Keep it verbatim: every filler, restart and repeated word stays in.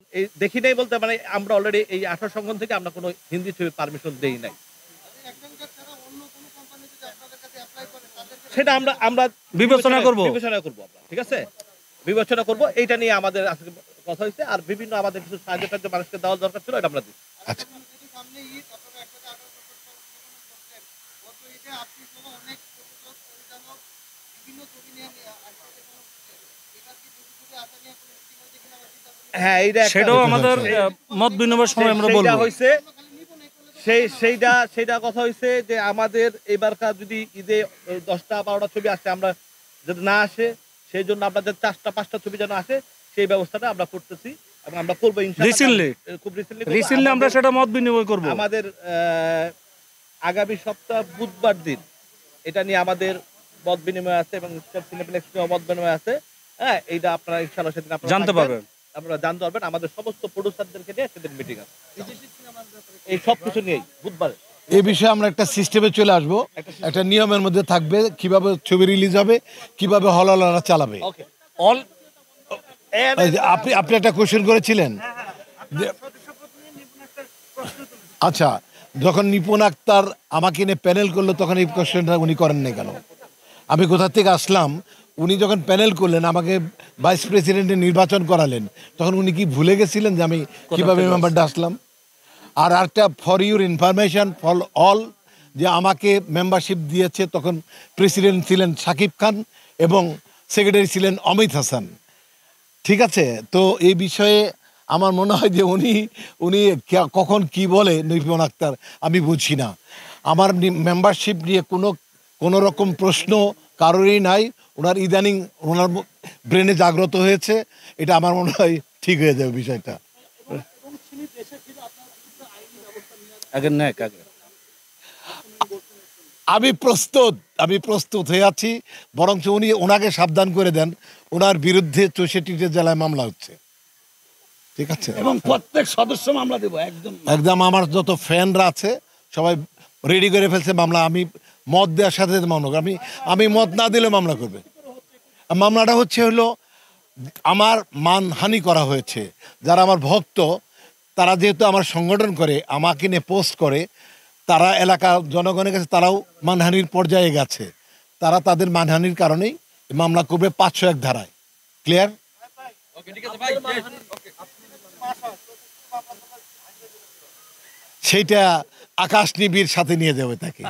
এই দেখি নাই বলতে মানে আমরা অলরেডি এই আঠারো সংগঠন থেকে আমরা কোনো হিন্দি ছবি পারমিশন দেই নাই। সেটা আমরা আমরা বিবেচনা করব বিবেচনা করব আমরা, ঠিক আছে, বিবেচনা করব। এইটা নিয়ে আমাদের আজকে কথা হয়েছে। আর বিভিন্ন আমাদের কিছু সাহায্য টাহায্য মানুষকে দেওয়া দরকার ছিল, এটা আমরা দিই। আচ্ছা, হ্যাঁ, এইটা সেটাও আমাদের মত বিনিময়ের সময় আমরা বলবো। হয়েছে সেই সেইটা সেইটা কথা হয়েছে যে আমাদের এবারকার যদি ঈদে দশটা বারোটা ছবি আসে, আমরা যদি না আসে সেই জন্য আপনাদের চারটা পাঁচটা ছবি যেন আসে সেই ব্যবস্থাটা আমরা করতেছি এবং আমরা করবো রিসেন্টলি খুব রিসেন্টলি রিসেন্টলি আমরা সেটা মত বিনিময় করব। আমাদের আগামী সপ্তাহ বুধবার দিন এটা নিয়ে আমাদের মত বিনিময় আছে এবং সিনেপ্লেক্স নিয়ে মত বিনিময় আছে। হ্যাঁ, এইটা আপনারা ইনশাআল্লাহ সেদিন আপনারা জানতে পারবেন, আপনারা জানতে পারবেন। আমাদের সমস্ত প্রোডিউসারদেরকে নিয়ে সেদিন মিটিং আছে এই সব কিছু নিয়েই বুধবার। এই বিষয়ে আমরা একটা সিস্টেমে চলে আসব, একটা নিয়মের মধ্যে থাকবে কিভাবে ছবি রিলিজ হবে, কিভাবে হলওয়ালারা চালাবে। ওকে অল আপনি আপনি একটা কোশ্চেন করেছিলেন। আচ্ছা, যখন নিপুণ আক্তার আমাকে নিয়ে প্যানেল করলো তখন এই কোশ্চেনটা উনি করেন না কেন? আমি কোথা থেকে আসলাম, উনি যখন প্যানেল করলেন আমাকে ভাইস প্রেসিডেন্টের নির্বাচন করালেন, তখন উনি কি ভুলে গেছিলেন যে আমি কীভাবে মেম্বারটা আসলাম? আর একটা for your information for all, যে আমাকে মেম্বারশিপ দিয়েছে তখন প্রেসিডেন্ট ছিলেন শাকিব খান এবং সেক্রেটারি ছিলেন অমিত হাসান, ঠিক আছে? তো এই বিষয়ে আমার মনে হয় যে উনি উনি কখন কি বলে নিপুণ আক্তার আমি বুঝি না। আমার মেম্বারশিপ নিয়ে কোনো কোনো রকম প্রশ্ন কারোরই নাই। ওনার ইদানিং ওনার ব্রেনে জাগ্রত হয়েছে, এটা আমার মনে হয় ঠিক হয়ে যাবে বিষয়টা। আমি প্রস্তুত আমি প্রস্তুত হয়ে আছি, বরঞ্চ উনি ওনাকে সাবধান করে দেন, ওনার বিরুদ্ধে চৌষট্টিটা জেলায় মামলা হচ্ছে, ঠিক আছে? এবং প্রত্যেক সদস্য মামলা দেবো একদম একদম। আমার যত ফ্যানরা আছে সবাই রেডি করে ফেলছে মামলা। আমি মত দেওয়ার সাথে সাথে মামলা আমি আমি মত না দিলে মামলা করবে। মামলাটা হচ্ছে হলো আমার মানহানি করা হয়েছে। যারা আমার ভক্ত তারা যেহেতু আমার সংগঠন করে, আমাকে নিয়ে পোস্ট করে, তারা এলাকার জনগণের কাছে তারাও মানহানির পর্যায়ে গেছে। তারা তাদের মানহানির কারণেই মামলা করবে পাঁচশো এক ধারায়। ক্লিয়ার? সেইটা আকাশ নিবিড় সাথে নিয়ে যাবে তাকে।